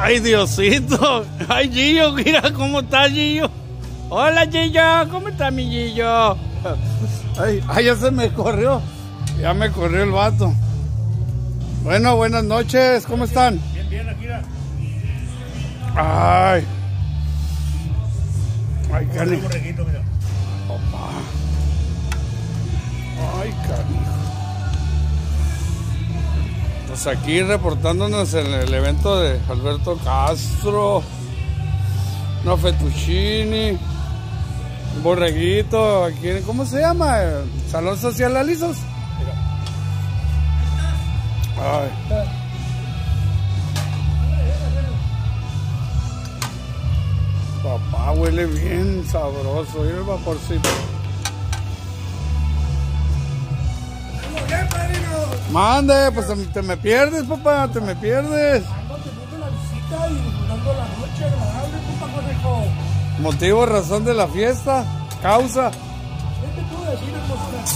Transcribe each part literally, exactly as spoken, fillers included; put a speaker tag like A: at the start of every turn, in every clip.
A: Ay, Diosito. Ay, Gillo, mira cómo está Gillo. Hola, Gillo, ¿cómo está mi Gillo? Ay, ay, ya se me corrió. Ya me corrió el vato. Bueno, buenas noches, ¿cómo están?
B: Bien, bien, aquí la.
A: Ay. Ay, canijo.
B: Opa.
A: Ay, canijo. Pues aquí reportándonos en el evento de Alberto Castro. Una fettuccini. Un borreguito. Aquí, ¿cómo se llama? Salón Social Alisos. Ay. Papá, huele bien sabroso. Mira el vaporcito. Mande, pues te, te me pierdes, papá, te me pierdes.
B: Ando teniendo la visita y disfrutando la noche agradable, compa Conejo.
A: Motivo, razón de la fiesta, causa.
B: ¿Qué te puedo decir, hermosura?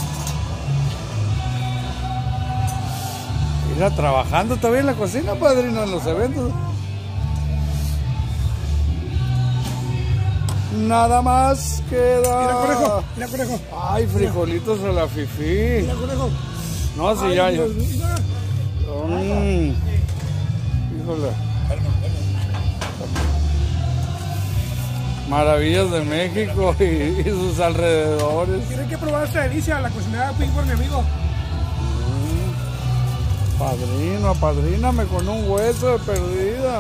A: Mira, trabajando todavía en la cocina, padrino, en los eventos. Nada más queda.
B: Mira, Conejo, mira, Conejo.
A: Ay, frijolitos a la fifí.
B: Mira, Conejo.
A: No, si
B: Ay,
A: ya, ya.
B: Dios mío.
A: Mm. Híjole. Maravillas de México y, y sus alrededores.
B: Tienen que probar esta delicia, la cocinada Pink por mi amigo.
A: Mm. Padrino, apadríname con un hueso de perdida.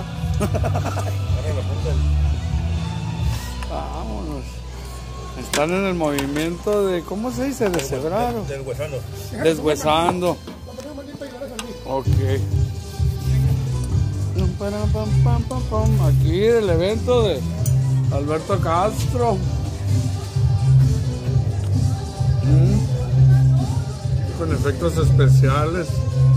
A: Vámonos. Están en el movimiento de, ¿cómo se dice? Deshebrado.
B: Deshuesando.
A: Deshuesando. Ok. Aquí el evento de Alberto Castro. Mm. Con efectos especiales.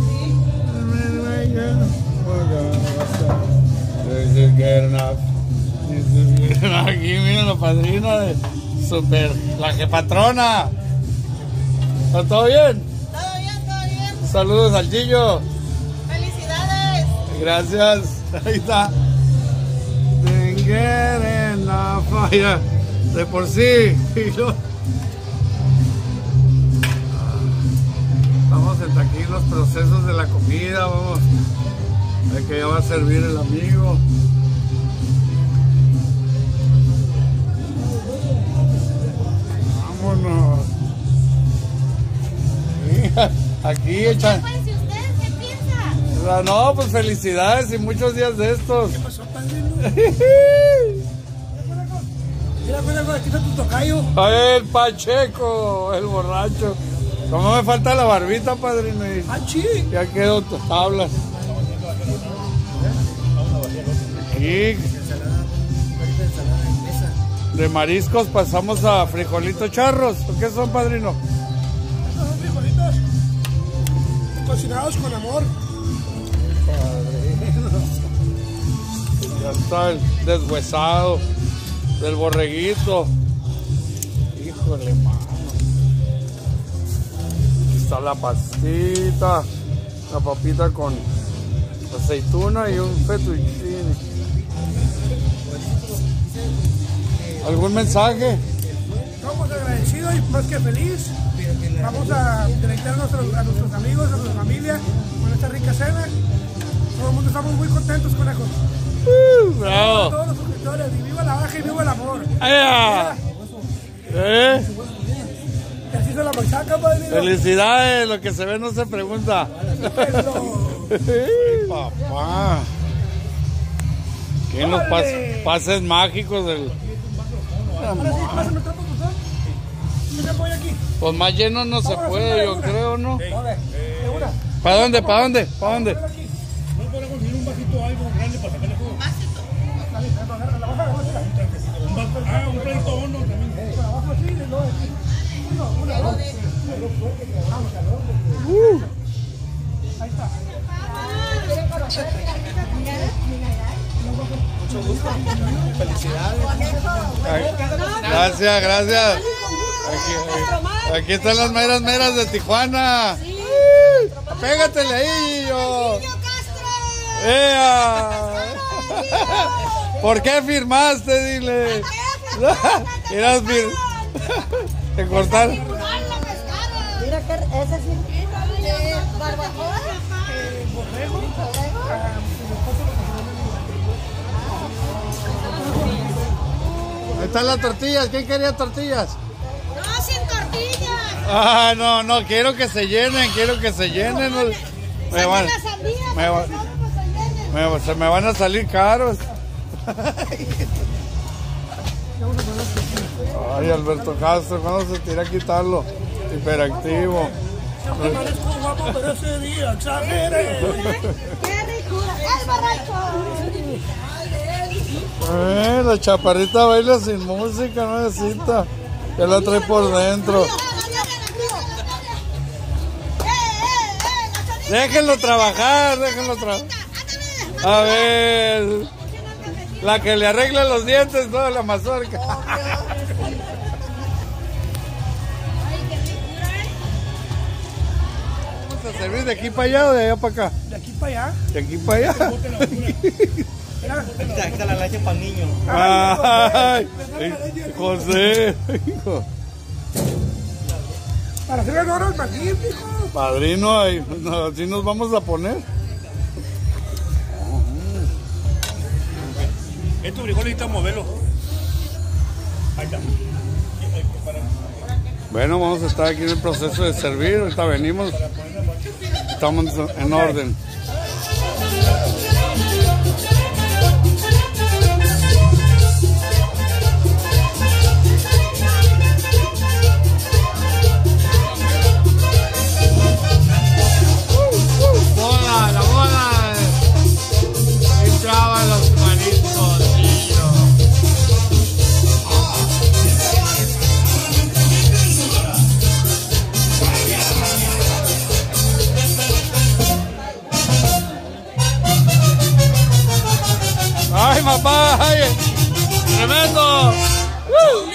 A: Aquí miren la padrina de super, la jefatrona. ¿Está todo bien?
C: Todo bien, todo bien.
A: Saludos al Gillo.
C: Felicidades.
A: Gracias. Ahí está. En la falla. De por sí. Vamos a aquí los procesos de la comida. Vamos. De que ya va a servir el amigo. Vámonos. Aquí echan.
C: Pues, ¿y ustedes qué piensan?
A: No, pues felicidades y muchos días de estos.
B: ¿Qué pasó, padrino? Mira, Conejo, aquí está tu tocayo.
A: El Pacheco, el borracho. Como me falta la barbita, padrino. Y
B: Ah, sí.
A: ya quedó tablas. Aquí de mariscos pasamos a frijolitos charros. ¿Qué son, padrino?
B: Estos son frijolitos cocinados con amor.
A: Ya está el deshuesado del borreguito. Híjole, mano. Aquí está la pastita, la papita con aceituna y un fettuccine. ¿Algún mensaje?
B: Estamos agradecidos y más que feliz. Vamos a deleitar a nuestros, a nuestros amigos, a nuestra familia con esta rica cena. Todo el mundo estamos muy contentos, Conejo.
A: Uh, bravo.
B: Todos los suscriptores, y viva la baja y viva el amor.
A: ¡Ay! ¿Eh?
B: Y así se la machaca, padrino.
A: Felicidades, lo que se ve no se pregunta. Ay, papá. ¿Quién los pas pases mágicos del...
B: Ahora sí, pásame el trapo, buzón. ¿Qué me apoya aquí?
A: Pues más lleno no se puede, yo creo, ¿no?
B: ¿Dónde? ¿Segura?
A: ¿Para dónde? ¿Para dónde? ¿Para dónde?
B: ¿No podrá conseguir un vasito algo grande para sacarle jugo?
C: Vasito.
B: La baja, la baja. Un vaso, ah, un platito hondo también. La baja así, no. Uno, una, dos.
A: Uh.
B: Ahí está.
D: Mucho gusto. Felicidades.
A: Gracias, gracias. Aquí, aquí están las meras meras de Tijuana. Pégatele ahí, yo. ¡Ea! ¿Por qué firmaste? Dile. Irás fir... Te cortaron.
C: Mira que ese sí. Barbacoa.
B: Borrego.
A: Ahí están las tortillas. ¿Quién quería tortillas?
C: No, sin tortillas.
A: Ah, no, no, quiero que se llenen, quiero que se llenen. No, me van, me van, me, se me van a salir caros. Ay, Alberto Castro, ¿cuándo se tira a quitarlo? Hiperactivo.
B: Siempre parezco guapo, pero ese día exageré.
C: ¡Qué ricura! ¡Es borracho!
A: Eh, la chaparrita baila sin música, no necesita. Ya la trae por dentro. Déjenlo trabajar, déjenlo trabajar. A ver, la que le arregla los dientes, toda la mazorca. Vamos a servir de aquí para allá o de allá para acá.
B: De aquí para allá.
A: De aquí para allá.
D: Aquí está la leche para el niño.
A: Ay, José, hijo.
B: Para hacer el oro al magnífico.
A: Padrino, ahí, así nos vamos a poner.
B: Estos frijoles necesitan moverlo. Ahí está.
A: Bueno, vamos a estar aquí en el proceso de servir. Ahorita venimos. Estamos en orden. Bola, la bola. Entraban los mariscos, tío. ¡Ay, papá! ¡Ay! ¡Tremendo! ¡Uh!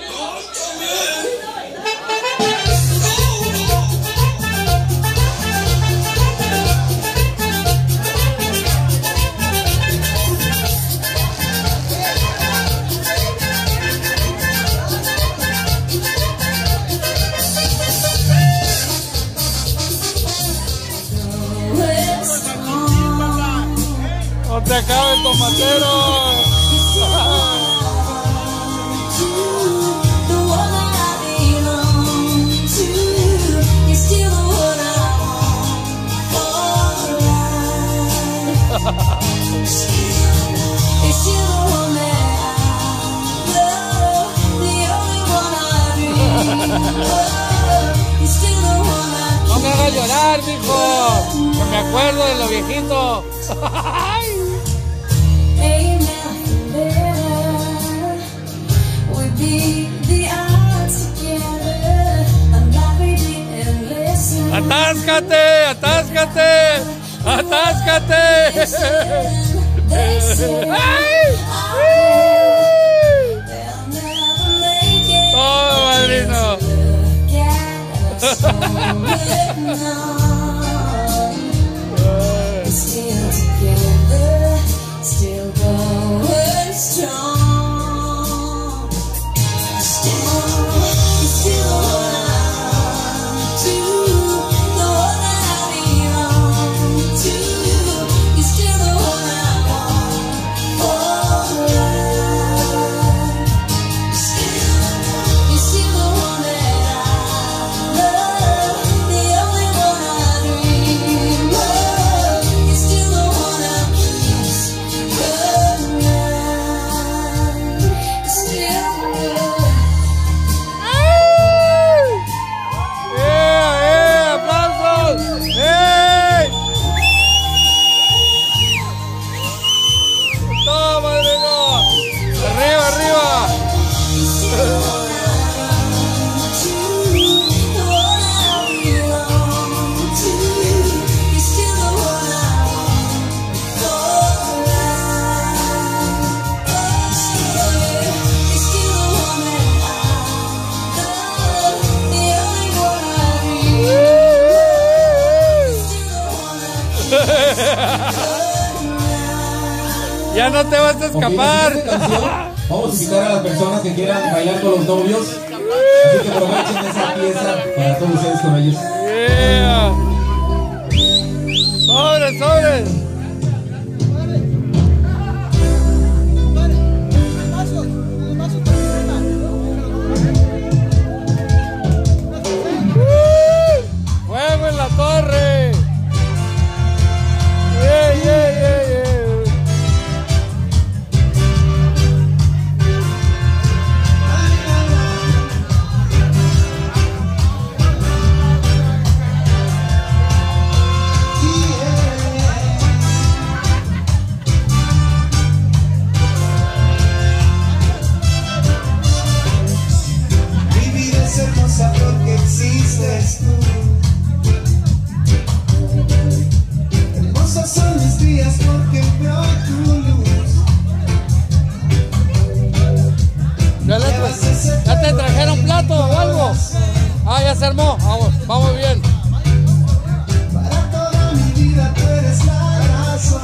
A: ¡No te acabe el tomatero! No me hagas llorar, mijo. No me acuerdo de lo viejito. ¡Atáscate! ¡Atáscate! ¡Atáscate! ¡Ay! ¡Oh, madrino! Ya no te vas a escapar.
E: Ok, la siguiente canción, vamos a invitar a las personas que quieran bailar con los novios. Así que aprovechen esa pieza para todos ustedes con ellos.
A: Yeah. Sobres, sobres. ¡Fuego en la torre! Yeah, yeah, yeah, yeah.
F: Mi vida es hermosa porque existes tú. Hermosos son mis días porque veo tu luz.
A: ¿Ya, le tra ¿Ya te trajeron plato o algo? Ah, ya se armó. Vamos, vamos bien.
F: Para toda mi vida tú eres la razón.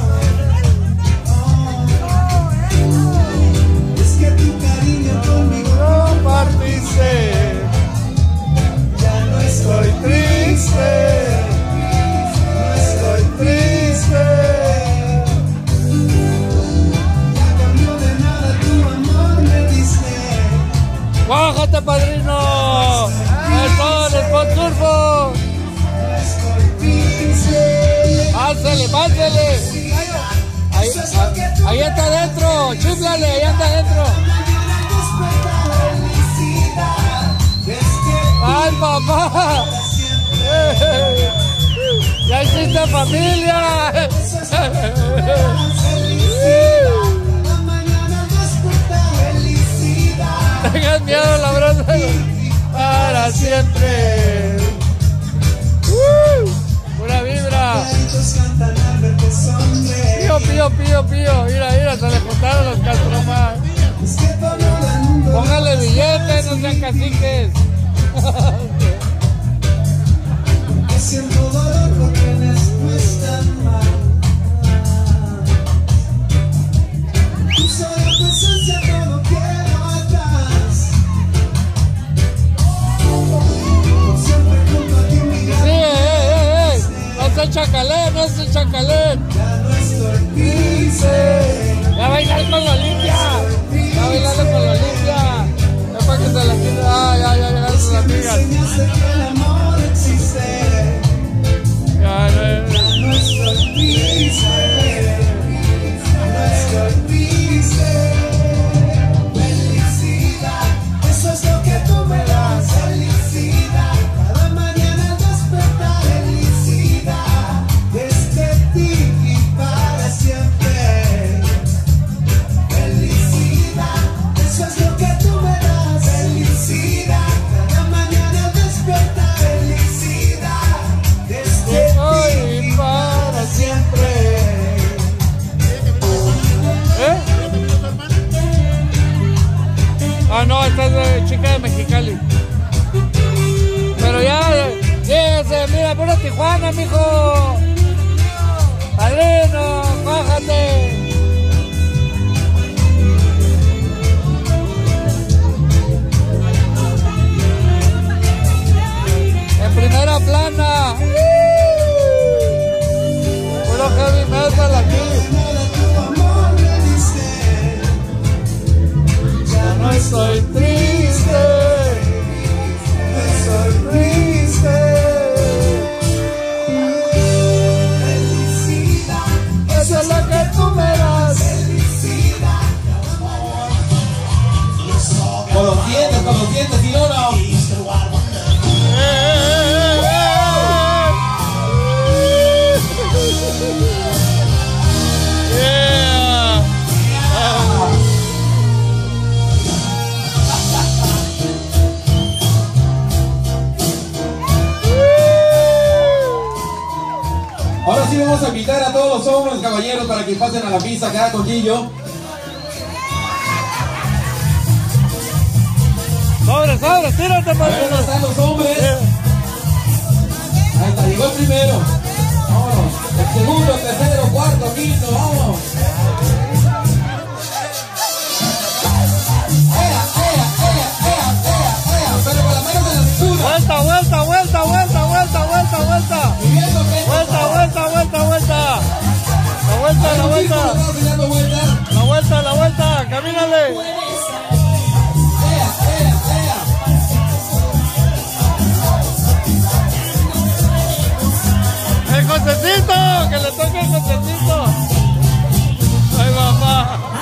F: Oh, es que tu cariño conmigo
A: Compartiste.
F: ya no estoy triste. No estoy triste. Ya cambió de nada tu amor me diste.
A: ¡Bájate, padrino! ¡Eso, el spot turbo!
F: No estoy triste.
A: ¡Pásele, pásele! Ahí, ahí, ahí está adentro, chúplale, ahí anda adentro. ¡Ay, papá! ¡Eh! ¡Ya hiciste familia! Tengan miedo, la abrazo para siempre. ¡Uh! ¡Pura vibra! Pío, pío, pío, pío. Mira, mira, se le juntaron los Castromás. Póngale billetes, no sean caciques.
F: Siento dolor porque no están mal. Tu sola presencia todo quiero atrás. Por siempre junto a ti mi gran.
A: Sí, eh, eh, eh. No se chacalé, no se chacalé.
F: Ya no estoy triste.
A: Ya bailar con la Olimpia. Ya bailarle con la Olimpia. Es para que se la quite. Ah, ya, ya llegaron sus amigas.
F: Enseñaste que el amor existe.
A: Ya, ya, ya.
F: No estoy triste. No estoy triste. Felicidad, eso es lo que tú me das. Felicidad, cada mañana al despertar. Felicidad, desde ti y para siempre. Felicidad, eso es lo que tú me das. Felicidad, cada mañana al despertar. Felicidad, desde ti y para siempre.
A: ¿Eh? Ah, no, esta es de chica de Mexicali. Pero ya, lléguese, mira, puro Tijuana, mijo. Padrino, bájate. En primera plana. Puro heavy metal aquí. No estoy triste,
F: No estoy triste. Felicidad,
A: eso es lo que tú me das.
F: felicidad.
E: Con los dientes, con los dientes, y no, no.
A: Eh, eh, eh, eh. Yeah. Ah.
E: Ahora sí vamos a invitar a todos los hombres, caballeros, para que pasen a la pista acá con Gillo.
A: Sobre, sobre, tírate,
E: A ver
A: padrino.
E: dónde están los hombres. Ahí está, llegó el primero. Vámonos. El segundo, el tercero, cuarto, quinto, vamos.
A: vuelta.
E: Dando vuelta.
A: La vuelta, la vuelta, camínale.
E: Ea, ea, ea.
A: El Josecito, que le toque el Josecito. Ay, papá.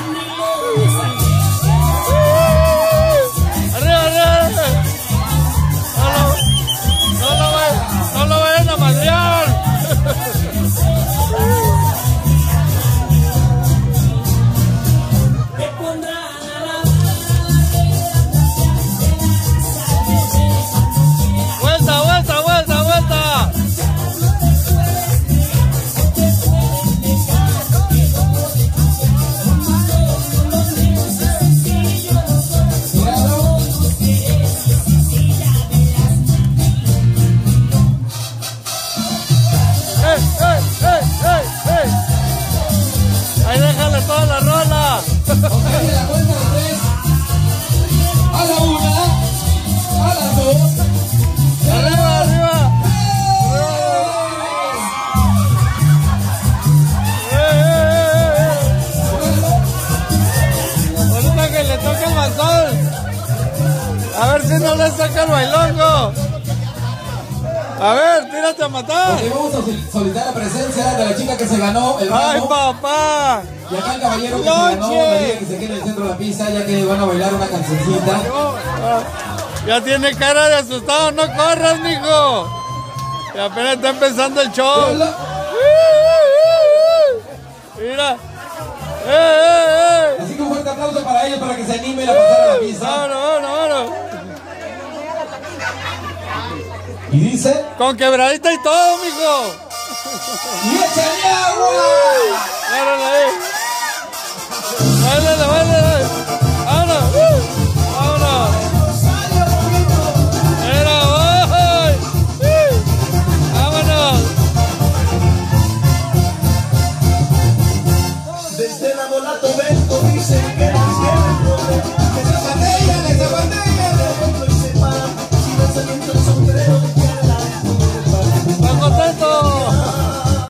A: Arriba, arriba. No lo, no lo, vayan, no lo vayan a madrear. Vuelta, vuelta, vuelta, vuelta. ¡Ey, ey, ey, ey, ey! Ahí déjale toda la rola.
E: Ok, la cuenta de tres. A la una. A las dos.
A: Arriba, arriba. ¡Ey, ey, ey, ey! Ahorita que le toque el bastón. A ver si no le saca el bailongo. A ver, tírate a matar.
E: Ok, vamos a solicitar la presencia de la chica que se ganó el
A: ¡Ay,
E: ramo.
A: papá!
E: Y acá el caballero que se ganó,
A: ¡Noche!
E: la niña que se quede en el centro de la pista, ya que van a bailar una cancioncita.
A: Ya tiene cara de asustado, no corras, mijo. Y apenas está empezando el show.
E: Mírala.
A: Mira. ¡Eh, eh, eh!
E: Así que un fuerte aplauso para ellos para que se animen a pasar a la pista.
A: ¡Vámonos, vámonos, vámonos!
E: Y dice,
A: Con quebradita y todo, mijo.
E: ¡y échale agua!
A: Báilale ahí. Báilale, báilale. Vámonos. uh, Vámonos. Mira, voy. Uh, Vámonos.
F: Desde el laboratorio dicen que el cielo